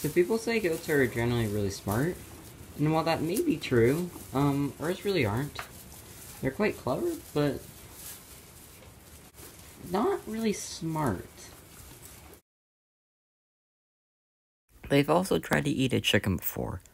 So people say goats are generally really smart, and while that may be true, ours really aren't. They're quite clever, but not really smart. They've also tried to eat a chicken before,